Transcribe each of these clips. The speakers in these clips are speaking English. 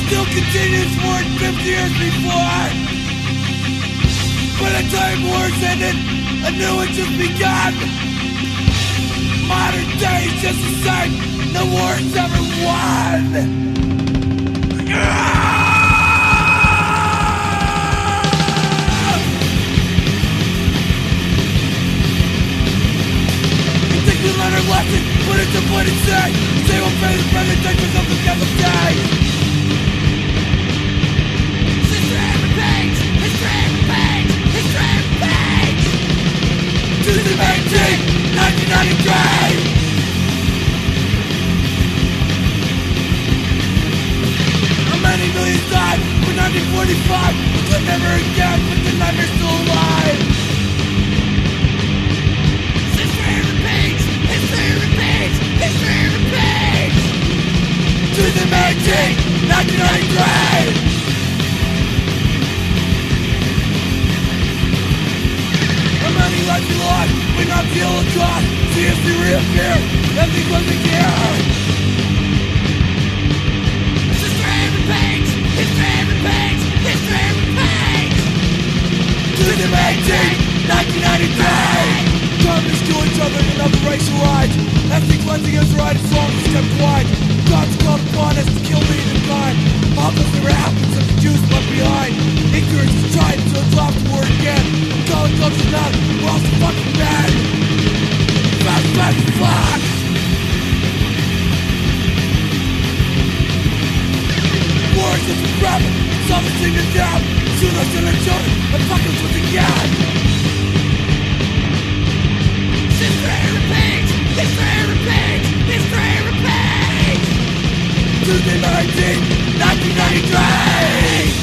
still continues more than 50 years before. But a time war's ended, a new one just begun. Modern day is just the same, no war's ever won. You think we learn our lesson, but it's a bloody say. Say we'll pay the present, take for something every day. Tuesday, May 18th, 1993. How many millions died for 1945? But never again, but the nightmare's still alive. History repeats, history repeats, history repeats. Tuesday, May 18th, 1993. Many lives we lost, but not the Holocaust. See history reappear, nothing was again. History repeats, history repeats, history repeats. Tuesday, May 18th, 1993. Communists kill each other and another race rides. Ethnic cleansing is right as long as it's kept quiet. God's called upon us to kill me and kind. All this never happens if the Jews left behind. Ignorance is tried until it's lost the word again. Calling comes enough, we're all so fucking bad. Fast, fast, fuck. War is just a crap, self-esteem is down. Soon us and our children, and fuck us with again. History repeats, history repeats, history repeats. Tuesday, May 18th, 1993.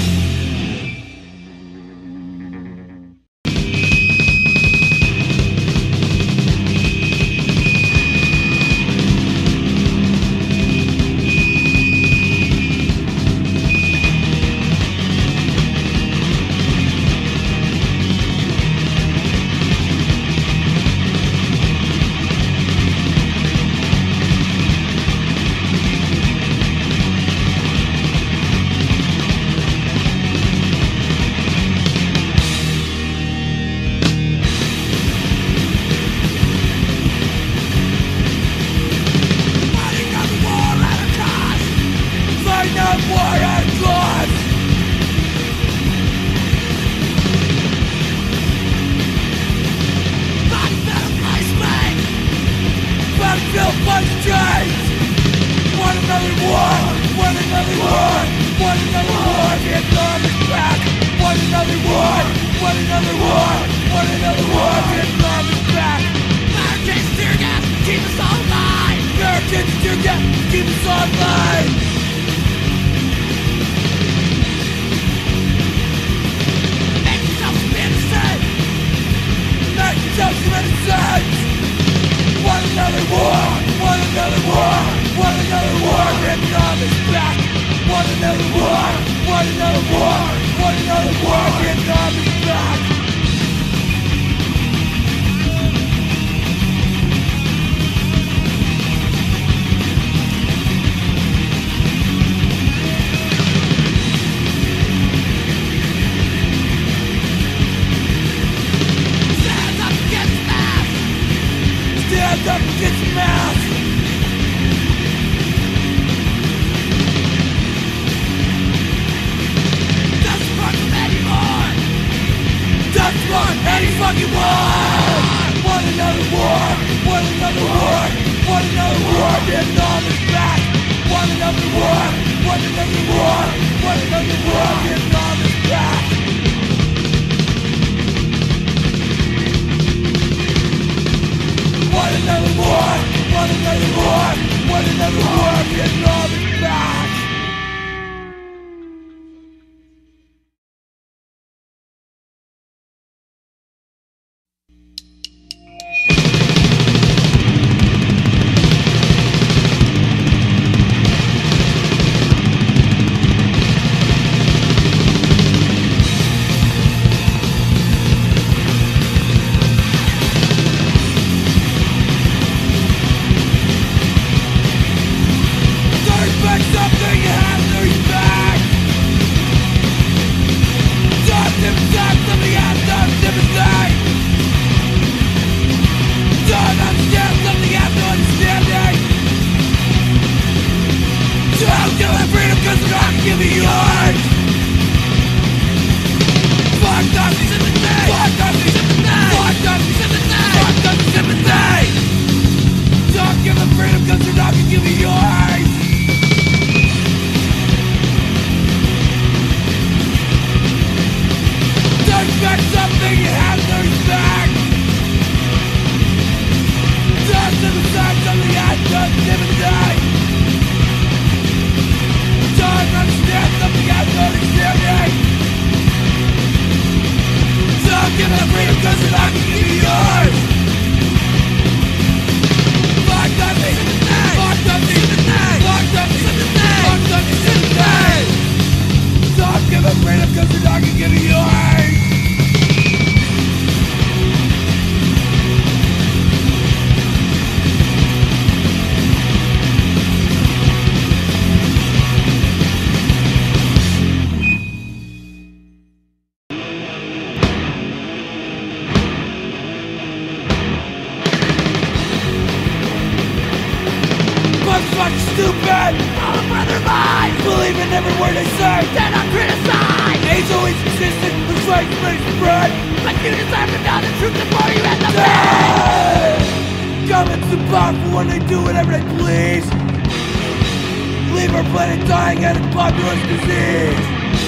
Stupid! All a brother lies! Believe in every word they say! They're not criticized! Age always existed, looks like space spread! But you deserve to know the truth before you hit the bed! Government's too powerful when they do whatever they please! Leave our planet dying and it's populist disease!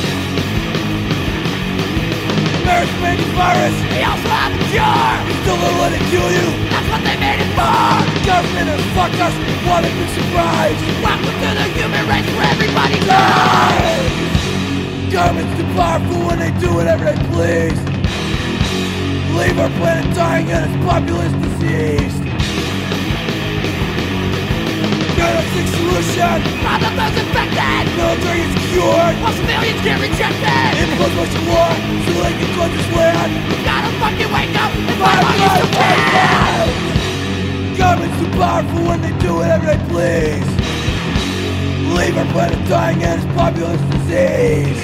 America's made the virus! They also have a cure! Still don't let it kill you! That's what they made it for! Government has fucked us, why they've been surprised! Welcome to the human race where everybody dies! Government's too powerful when they do whatever they please! Leave our planet dying and it's populist disease! Sick solution! Problem those infected! Military is cured! While civilians get rejected! Impose martial law so they can close this land! We gotta fucking wake up and fight while you still can! Government's too powerful when they do whatever they please! Leave our planet dying and it's populist disease!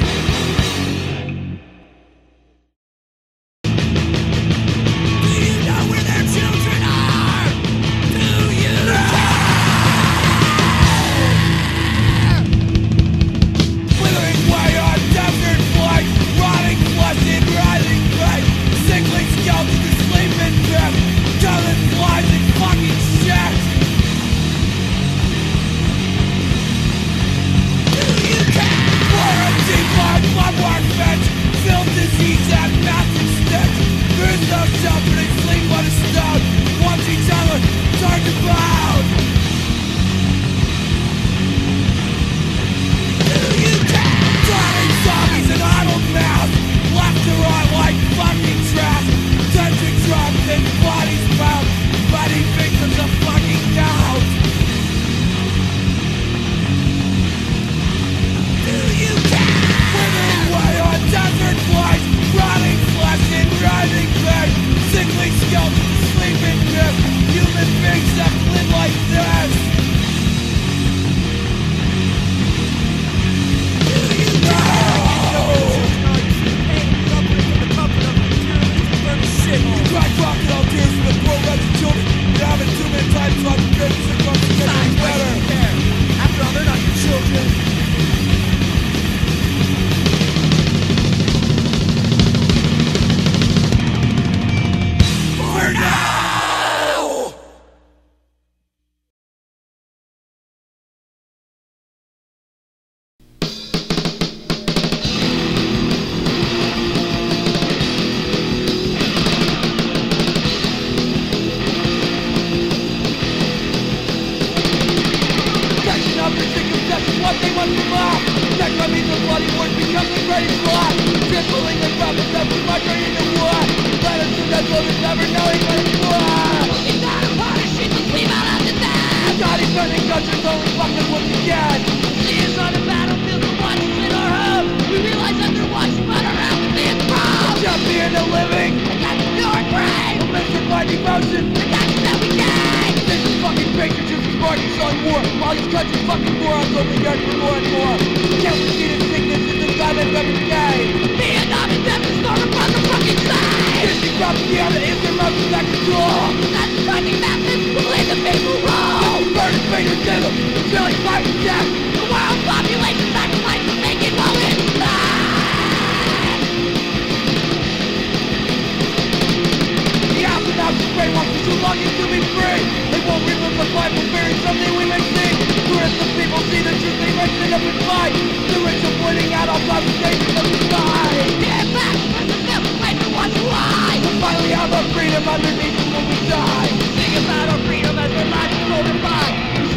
Freedom underneath us when we die. Sing about our freedom as our lives are going by.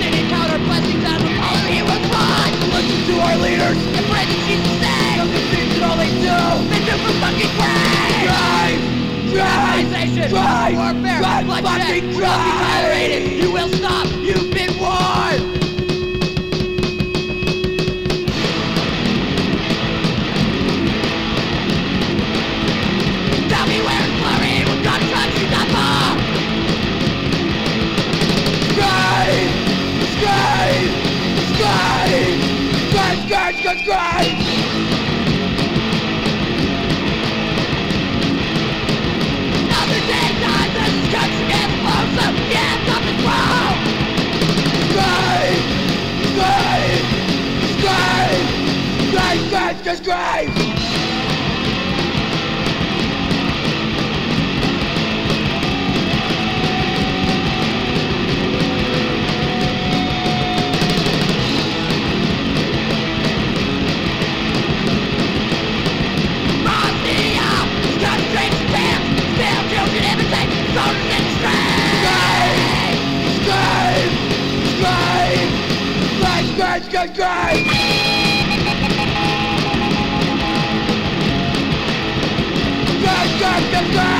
bloodshed will not be tolerated. You will stop. You've been warned. Tell me where it's blurry. We're gonna touch you that far. Scream! Scream! Scream! Scream! Scream! Scream! Scream! Another day dies as this country gets closer. The anthem is wrong. Scream! Scream! Scream! Scream! Scream! Scream! Scream! Scream! Scream! Scream!